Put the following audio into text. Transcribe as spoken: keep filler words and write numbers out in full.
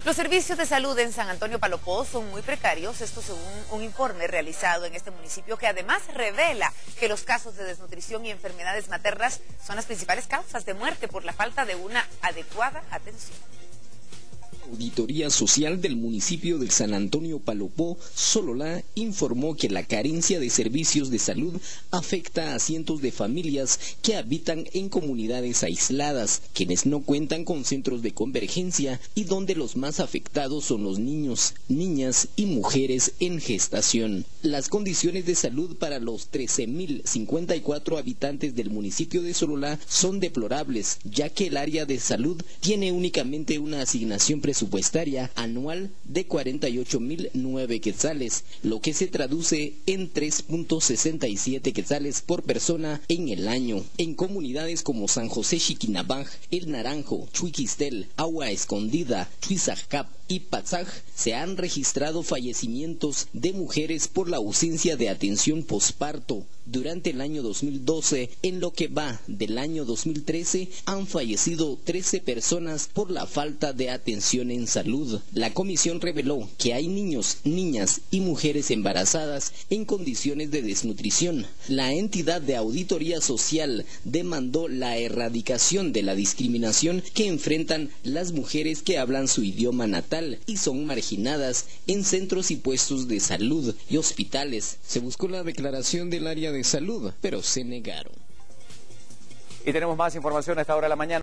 Los servicios de salud en San Antonio Palopó son muy precarios, esto según un informe realizado en este municipio que además revela que los casos de desnutrición y enfermedades maternas son las principales causas de muerte por la falta de una adecuada atención. Auditoría Social del municipio de San Antonio Palopó, Sololá, informó que la carencia de servicios de salud afecta a cientos de familias que habitan en comunidades aisladas, quienes no cuentan con centros de convergencia y donde los más afectados son los niños, niñas y mujeres en gestación. Las condiciones de salud para los trece mil cincuenta y cuatro habitantes del municipio de Sololá son deplorables, ya que el área de salud tiene únicamente una asignación presupuestaria presupuestaria anual de cuarenta y ocho mil nueve quetzales, lo que se traduce en tres punto sesenta y siete quetzales por persona en el año. En comunidades como San José Xiquinabaj, El Naranjo, Chuiquistel, Agua Escondida, Chuizajcap y Patzaj se han registrado fallecimientos de mujeres por la ausencia de atención posparto. Durante el año dos mil doce, en lo que va del año dos mil trece, han fallecido trece personas por la falta de atención en salud. La comisión reveló que hay niños, niñas y mujeres embarazadas en condiciones de desnutrición. La entidad de auditoría social demandó la erradicación de la discriminación que enfrentan las mujeres que hablan su idioma natal y son marginadas en centros y puestos de salud y hospitales. Se buscó la declaración del área de salud, pero se negaron. Y tenemos más información a esta hora de la mañana.